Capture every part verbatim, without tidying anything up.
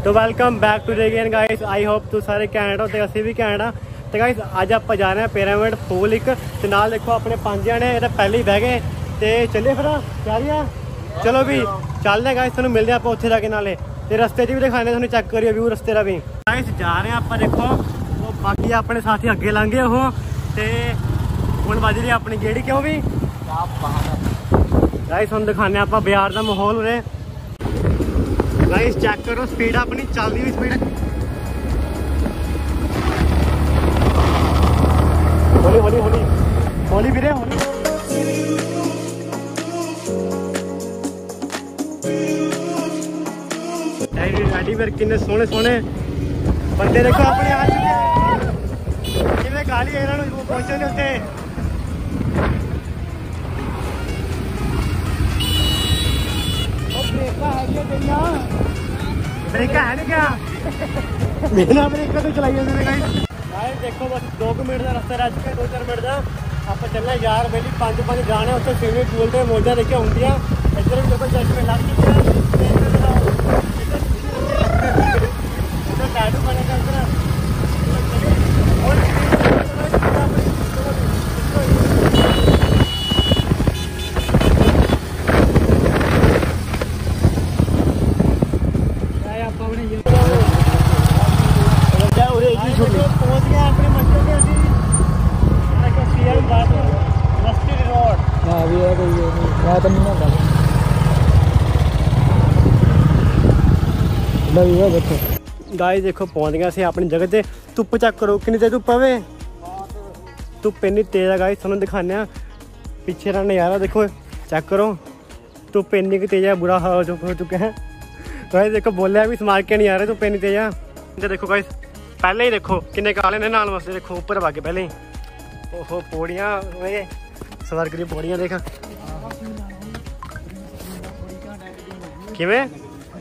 तो welcome back to again guys. I hope तू सारे कैंट हो ते असीं भी कैंट हाँ। तो गाइस अज आप जा रहे हैं पिरामिड फूल एक ते नाल देखो अपने पंज जने ये पहले ही बह गए ते चलिए फिर तैयारी है। चलो भी चलते हैं गाइस, तुहानूं मिलते हैं आप उत्थे जाके नाले ते रस्ते च भी दिखाने, तुहानूं चेक करियो व्यू रस्ते का भी। गाइस जा रहे हैं आप देखो, वो बाकी अपने साथी अगे लंघ गए वो ते हुण बज रही अपनी गेड़ी क्यों भी। गाइस हम दिखाने आप बाजार का माहौल उरे। गाइस चेक करो स्पीड अपनी चल रही हुई स्पीड। होली होली होली होली वीरे होली। रेडी फिर किन्ने सोहने सोहने बंदे देखो अपने आ चुके किन्ने गाली इन्होंने पहुंचे ने उत्थे। ब्रेका है नहीं क्या बिना ब्रेका तो चलाई जाते गाइस। गाइस देखो बस दो मिनट का रास्ता रह चुका, दो चार मिनट का आप चलना यार बेली पांच पांच जाने उत्थे स्विमिंग पूल से मौजा देखिए होंदियां। इधर भी देखो चश्मे लग चुके हैं, टैटू बनेगा इधर। पहुंच गया अपने मंजिल पे अभी रोड। हाँ भी है कोई मैं तो नहीं ना देखो गाइस देखो पहुंच गया सी अपनी जगह ते। धुप्प चेक करो कितनी तेज धुप्प है, धुप्प इन्नी तेज है गाइस। तुहानूं दिखाने पीछे का नज़ारा देखो, चेक करो धुप्प इन्नी की तेज है, बुरा हाल हो चुका है गाइस। देखो बोलिया भी समार के नहीं आ रहे, धुप्प इन्नी तेज है। देखो गाइस पहले ही देखो किन्ने काले ने नाल वास्ते, देखो ऊपर भागे पहले ही। ओहो पौड़ियाँ स्वर्ग दी पौड़ियाँ देख किवें।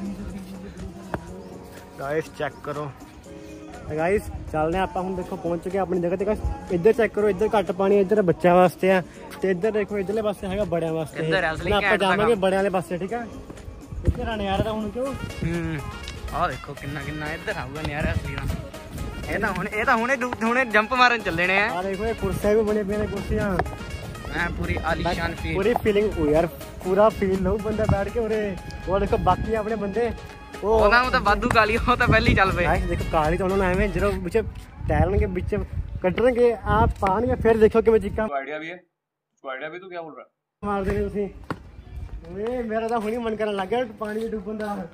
गाइस चेक करो गाइस चलने आप हम देखो पहुंच चुके अपनी जगह ते। गाइस इधर चेक करो, इधर घट पानी, इधर बच्चों वास्ते है ते इधर देखो इधरले पासे है बड़ियां वास्ते। आप जावांगे बड़े वाले पासे, ठीक है। इधर आने यार दा हुण क्यों हम्म आ देखो किन्ना किन्ना इधर आऊगा नज़ारा असली दा। ये तो हुणे ये तो हुणे हुणे जंप मारन चले ने। आ देखो ये कुर्सियां भी बनी पई कुर्सियां। मैं पूरी आलीशान फील पूरी फीलिंग ओ यार पूरा फील लो बंदा बैठ के उरे। वो देखो बाकी अपने बंदे वो ओना तो वादू काली हो तो पहले ही चल पे। गाइस देखो काली तो उन्होंने एवें जरो बीच टहलणगे बीच कटणगे आप पाणगे फिर देखो कि मैं चिक्का आईडिया भी है। तो आईडिया भी तू क्या बोल रहा है मार देने तुसी। ओए मेरा तो हुणी मन करन लग गया पानी में डूबन दा।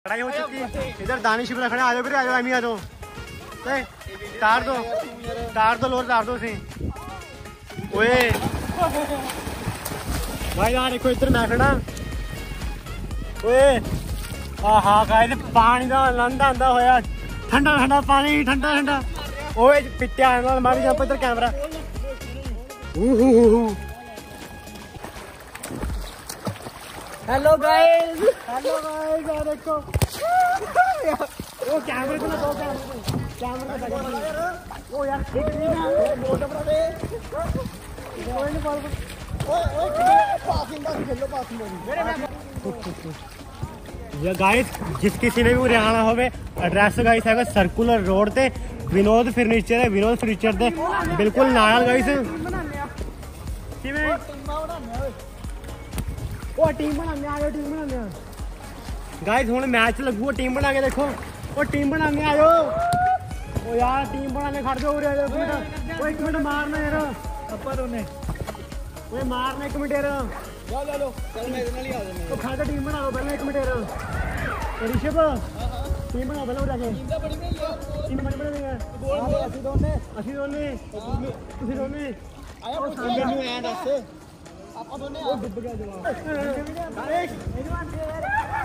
लड़ाई हो चुकी है। इधर दानिश भी खड़े, आ जाओ फिर, आ जाओ, एमी आ जाओ, तार दो तार दो लोर तार दो सी। ओए भाई यार देखो इधर मैं खड़ा। ओए आहा गाइस पानी का आनंद आंदा होया, ठंडा ठंडा पानी, ठंडा ठंडा। ओए पिट्टे आने वाला मारी जंप इधर camera. Hello guys, hello guys, आ देखो वो कैमरे को ना दो, कैमरे को ओ यार ठीक नहीं ना मोटा बड़ा दे। ओए नहीं बोल, ओए ओए पासिंग बार खेलो, पासिंग मेरे मैं। ये गाइस जिस किसी ने भी उरे आना होवे, एड्रेस गाइस है सर्कुलर रोड ते विनोद फर्नीचर है, विनोद फर्नीचर दे बिल्कुल नाल गाइस। किवें ओ टीम बनाने आ जाओ, टीम बनाने गाइस हुन मैच लगू, टीम बना के देखो। ओ टीम बनाने आ जाओ। ओ यार टीम बनाने खड़ जाओ उरे, एक मिनट, ओ एक मिनट मारना यार अपर ओने, ओए मारना एक मिनट यार। लो लो लो चल मैं इधर ही आ जाऊंगा। तो खा के टीम बनाओ पहले, एक मिनट यार। ऋषभ टीम बनाओ पहले उरा के। टीम तो बड़ी बड़ी है, टीम बड़ी बड़ी है। ਅਸੀਂ ਦੋਨੇ ਅਸੀਂ ਦੋਨੇ ਤੁਸੀਂ ਦੋਨੇ ਆਇਆ ਉਹ ਸਾਹਮਣੇ ਨੂੰ ਐਂ ਦੱਸ ਆਪਾਂ ਦੋਨੇ ਉਹ ਡੁੱਬ ਗਿਆ ਜਵਾਬ। ਇਹਨੂੰ ਆਂਦੇ ਯਾਰ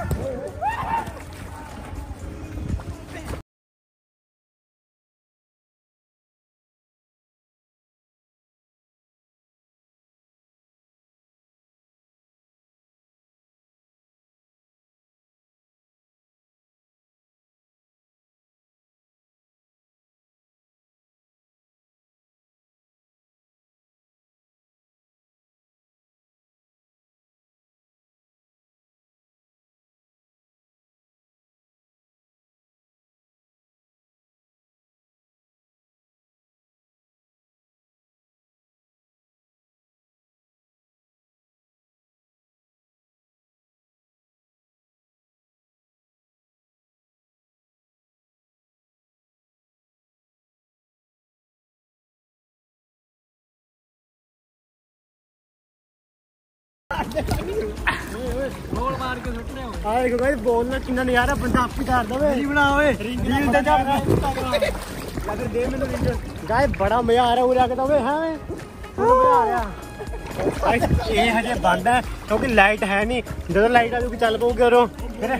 बॉल मार के सुट रहे हो। हां देखो गाइस बॉल ना कितना नजारा, बंदा आप ही डाल दो रील बना ओए, रील दे जा या फिर दे मेनू रील। गाइस बड़ा मजा आ रहा है उरे आके तो ओए। हां मजा आ रहा गाइस। ये हजे बंद है क्योंकि लाइट है नहीं, जब लाइट आ जाएगी चल पाओगे। और फिर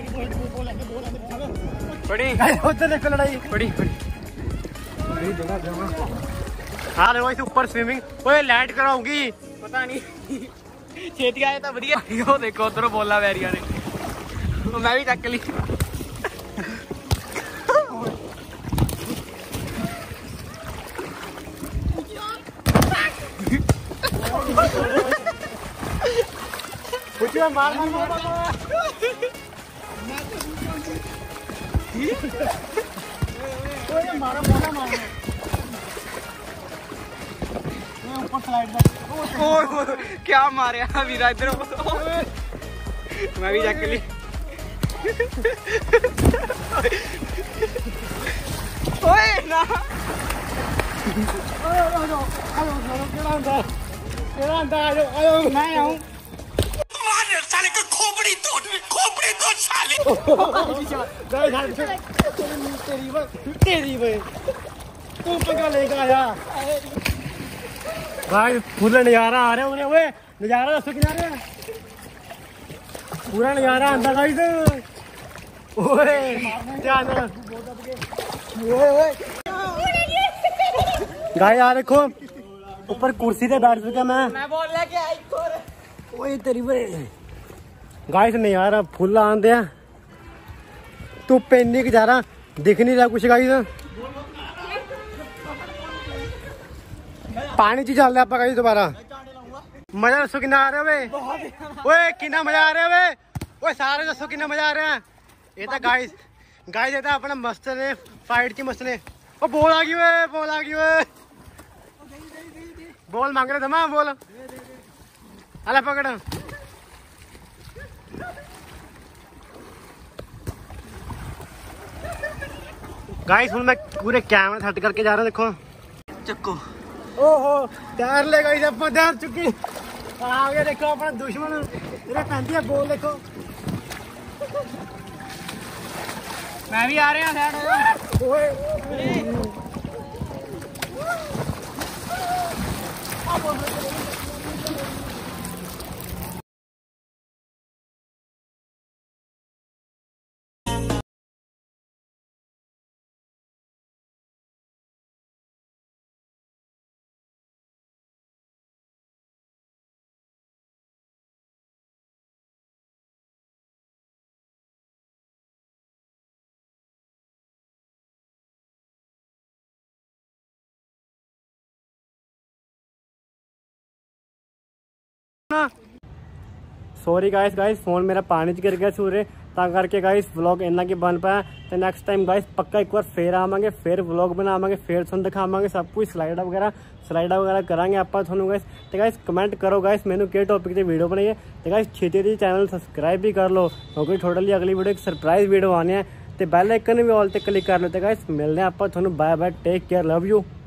बड़ी उधर देखो लड़ाई बड़ी बड़ी बड़ी जगह जमा। हां देखो इस ऊपर स्विमिंग। ओए लाइट कराऊंगी पता नहीं छेती आया तो बढ़िया। वो देखो उधर बोला वैरिया ने, मैं भी चक ली। मार मार मार मारा मारा मार ऊपर स्लाइड में। क्या मारे वीरा इधर, मैं भी चक ली। ओए ना मैं आऊं साले को खोपड़ी तोड़, खोपड़ी तोड़ साले। तेरी वे तेरी वे तू पंगा लेगा आया। भाई पूरा नजारा आ रहा है उन्हें। ओए नजारा दसो कितना रहा है, पूरा नजारा आंदा गाइस। ओए ध्यान गाइस यार देखो ऊपर कुर्सी पे बैठ चुका मैं। मैं बॉल लेके आई और ओए तेरी वे गाइस नजारा फुल आंदे आ। धुप्प इन्नी कि ज्यादा दिख नहीं रहा कुछ गाइस। पानी च चल रहा गाइस दोबारा। मजा दसो कितना आ रहा है। ओए कितना मजा आ रहा है। ओए सारे दसो कितना मजा आ रहा है। ये तो गाइस गाइस ये तो अपना मस्त ने फाइट की मस्त ने। ओ बॉल आ गई वे, बॉल आ गई वे। बॉल मांग रहे थे मैं, बॉल अला पकड़। गाइस हूँ मैं पूरे कैमरे सेट करके जा रहा हूँ। देखो चक्को ओहो तैर ले गाइस, अब तैर चुकी आगे। देखो अपना दुश्मन मेरे पैंती है बॉल देखो। मैं भी आ रहा side sorry guys guys phone मेरा पानी च गिर गया सूर्य ਤਾਂ ਕਰਕੇ ਗਾਇਸ ਵਲੌਗ ਇੰਨਾ ਕੀ ਬਣ ਪਾਇਆ ਤੇ ਨੈਕਸਟ ਟਾਈਮ ਗਾਇਸ ਪੱਕਾ ਇੱਕ ਵਾਰ ਫੇਰ ਆਵਾਂਗੇ ਫੇਰ ਵਲੌਗ ਬਣਾਵਾਂਗੇ ਫੇਰ ਤੁਹਾਨੂੰ ਦਿਖਾਵਾਂਗੇ ਸਭ ਕੁਝ ਸਲਾਈਡਾਂ ਵਗੈਰਾ ਸਲਾਈਡਾਂ ਵਗੈਰਾ ਕਰਾਂਗੇ ਆਪਾਂ ਤੁਹਾਨੂੰ ਗਾਇਸ ਤੇ ਗਾਇਸ ਕਮੈਂਟ ਕਰੋ ਗਾਇਸ ਮੈਨੂੰ ਕਿਹੜੇ ਟੌਪਿਕ ਤੇ ਵੀਡੀਓ ਬਣਾਈਏ ਤੇ ਗਾਇਸ ਛੇਤੀ ਦੀ ਚੈਨਲ ਸਬਸਕ੍ਰਾਈਬ ਵੀ ਕਰ ਲਓ ਕਿਉਂਕਿ ਤੁਹਾਡੇ ਲਈ ਅਗਲੀ ਵੀਡੀਓ ਇੱਕ ਸਰਪ੍ਰਾਈਜ਼ ਵੀਡੀਓ ਆਉਣੀ ਹੈ ਤੇ ਬੈਲ ਆਈਕਨ ਵੀ ਆਲ ਤੇ ਕਲਿੱਕ ਕਰ ਲਓ ਤੇ ਗਾਇਸ ਮਿਲਦੇ ਆਪਾਂ ਤੁਹਾਨੂੰ bye bye take care love you.